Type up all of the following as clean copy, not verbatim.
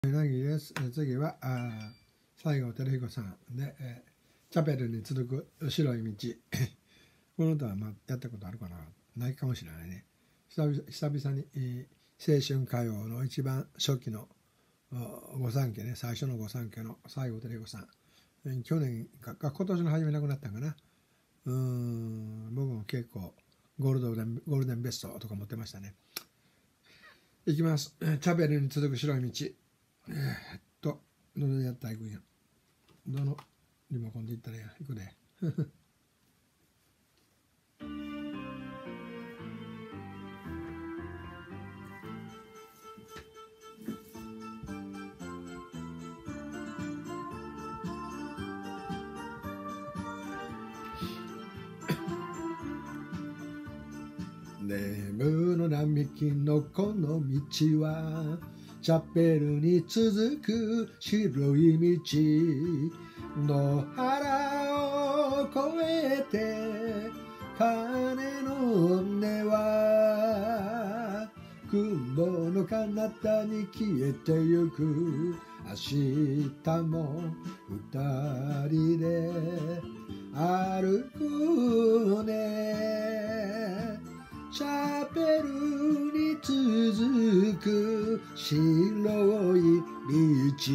なぎです。次は西郷輝彦さんで、チャペルに続く白い道。この歌はやったことあるかな、ないかもしれないね。久々に、青春歌謡の一番初期の御三家ね、最初の御三家の西郷輝彦さん。去年か今年の初め亡くなったんかな。僕も結構ゴールデンベストとか持ってましたね。いきます。チャペルに続く白い道。どれでやったらいくんや。どのリモコンでいったらいくで。眠の並木のこの道はチャペルに続く白い道、野原を越えて鐘の音は雲の彼方に消えてゆく。明日も二人で歩くね。チャペルに続く白い道。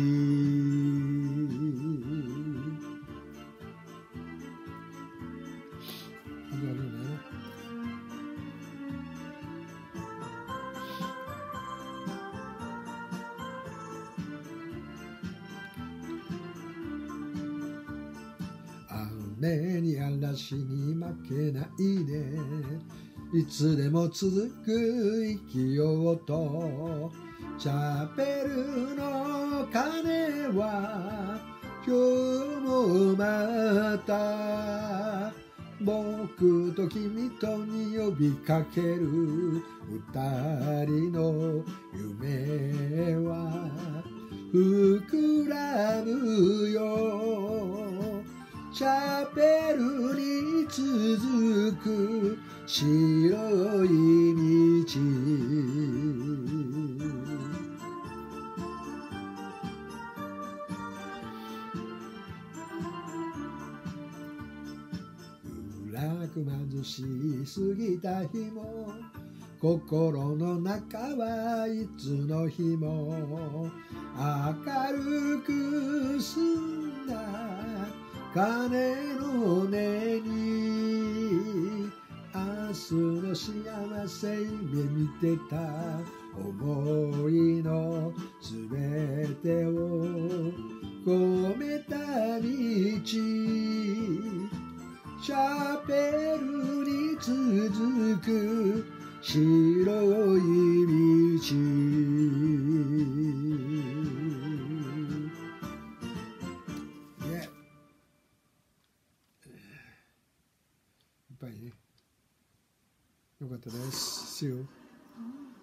雨に嵐に負けないで、いつでも続く生きようと。チャペルの鐘は今日もまた僕と君とに呼びかける。二人の夢は膨らむよ。チャペルに続く白い道。暗く貧しすぎた日も心の中はいつの日も明るく澄んだ鐘の音に明日の幸せ夢見てた。思いのすべてを込めた道。チャペルに続く白い道。いっぱいね。よかったです。See you.